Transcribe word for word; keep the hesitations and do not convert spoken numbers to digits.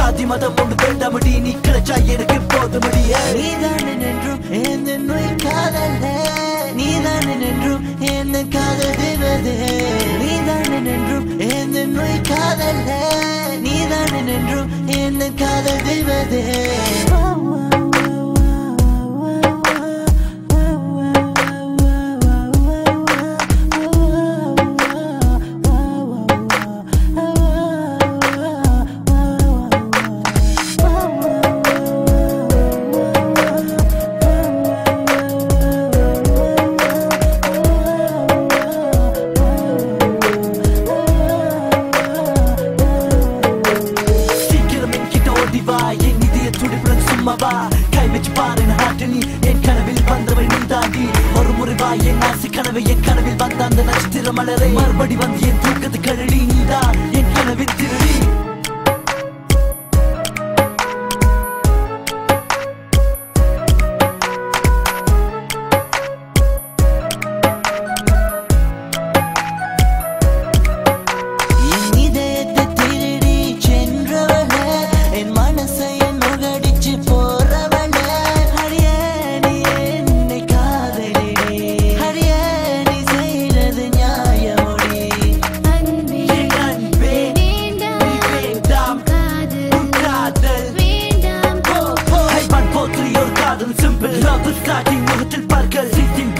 ஜாதி மதம் ஒன்று வேண்டாமடி நீ கிடைச்சா எனக்கு போதுமடிய நீதானே நின்றும் எந்த நோய் காதல்ல நீதானே நின்றும் எந்த காதல் தேவதே நீதானே நின்றும் எந்த நோய் காதல்ல நீதானே நின்றும் எந்த காதல் தேவதே கை வச்சு பாரு ஹார்ட் நீ என் கனவில் வந்தவள் நீ தாண்டி ஒரு முறை வா என் ஆசை கனவை என் கனவில் வந்த அந்த நட்சத்திர மலரை மறுபடி வந்து என் தூக்கத்து கழடி நீதான் என் கனவின் திருடி Simple love is starting முகத்தில் பார்க்க